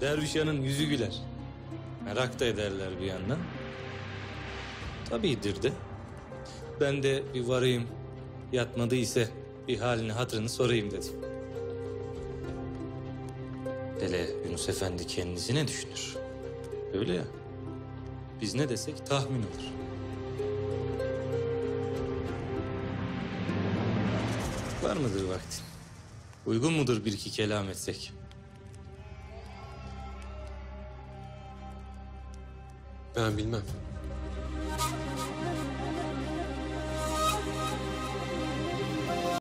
Dervişanın yüzü güler. Merak da ederler bir yandan. Tabiidir de. Ben de bir varayım, yatmadıysa bir halini hatırını sorayım dedim. Hele Yunus Efendi kendisi ne düşünür? Öyle ya. Biz ne desek tahmin olur. Var mıdır vaktin? Uygun mudur bir iki kelam etsek? Ben bilmem.